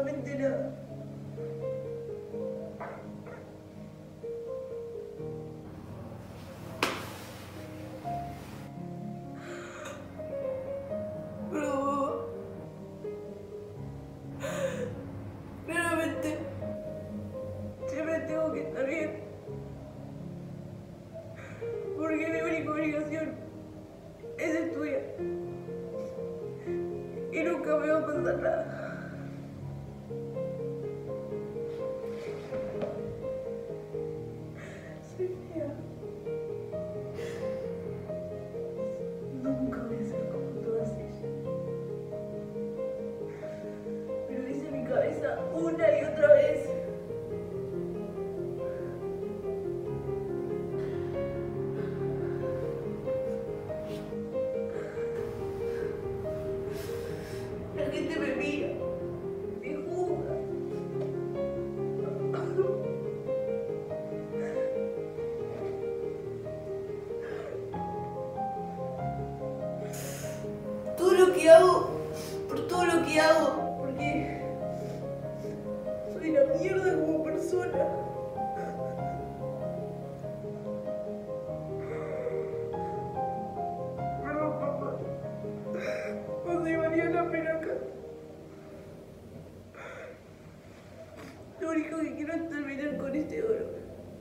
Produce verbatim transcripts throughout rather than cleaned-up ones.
absolutamente nada. Pero claramente siempre tengo que estar bien, porque mi única obligación es estudiar y nunca me va a pasar nada. Soy fea. Nunca voy a ser como todas ellas. Me lo dice mi cabeza una y otra vez. La gente me mira, me juzga. Todo lo que hago, por todo lo que hago, porque soy la mierda como persona. Perdón, papá. No se valía la pena acá. Lo único que quiero es terminar con este oro.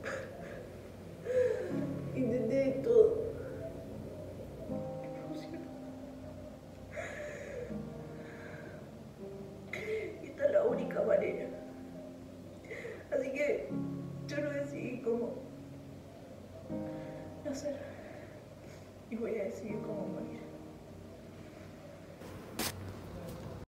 Intenté de todo. No funcionó. Esta es la única manera. Así que yo no decidí cómo hacer. Y voy a decidir cómo morir.